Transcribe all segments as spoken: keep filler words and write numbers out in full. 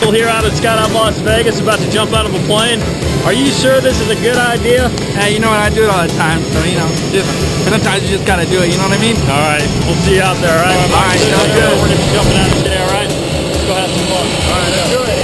people here out at Skydive Las Vegas about to jump out of a plane. Are you sure this is a good idea? Hey, you know what? I do it all the time, so you know, just, sometimes you just gotta do it, you know what I mean? All right, we'll see you out there, all right? All right, sounds good. We're gonna be jumping out today, all right? Let's go have some fun. All right, let's do it.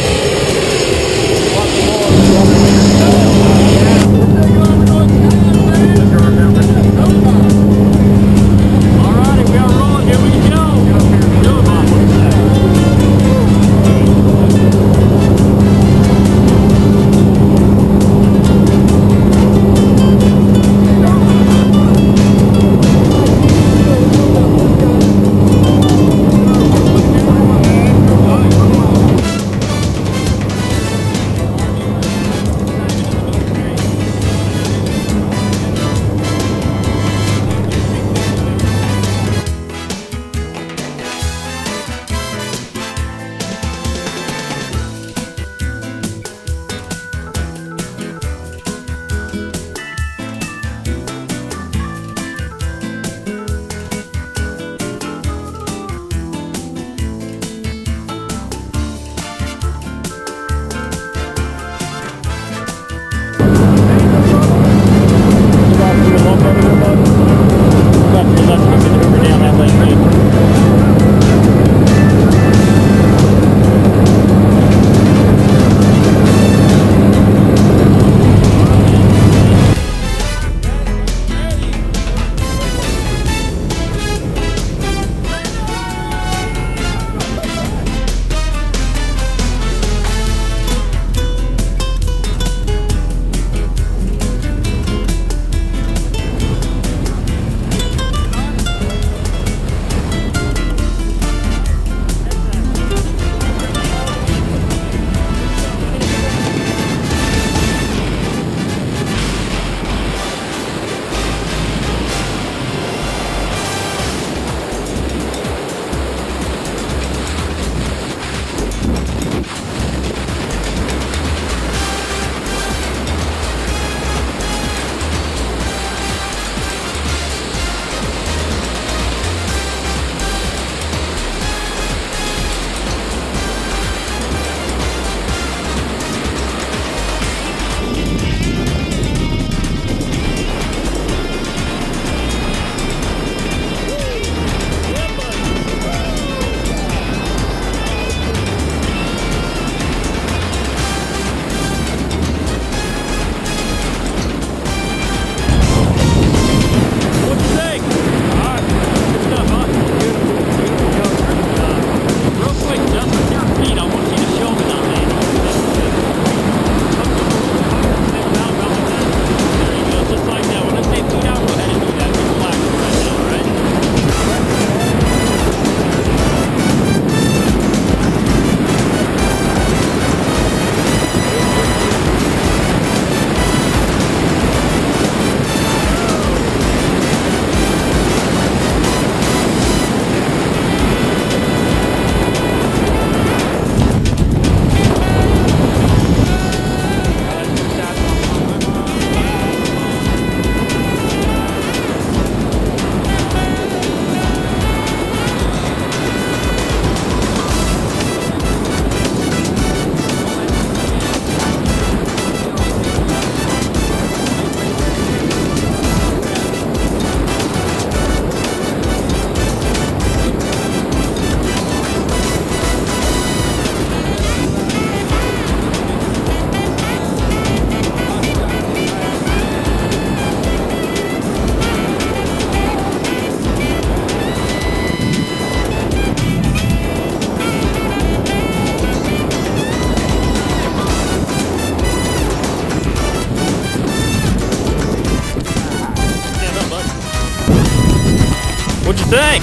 What'd you think?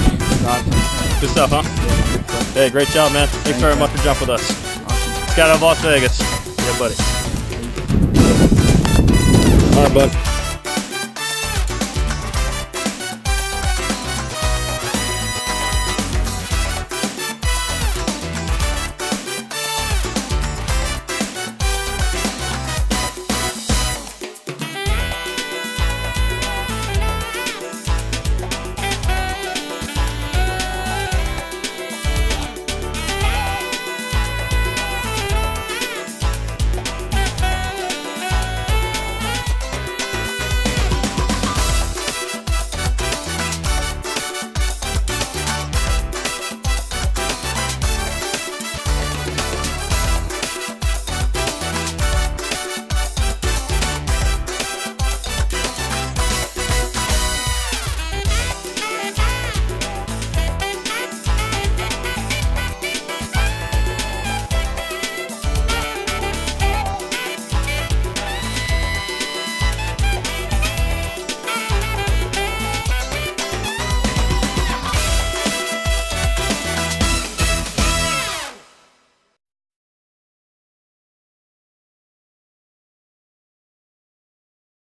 Good stuff, huh? Hey, great job, man. Thanks very much for jumping with us. Skydive Las Vegas. Yeah, buddy. All right, bud.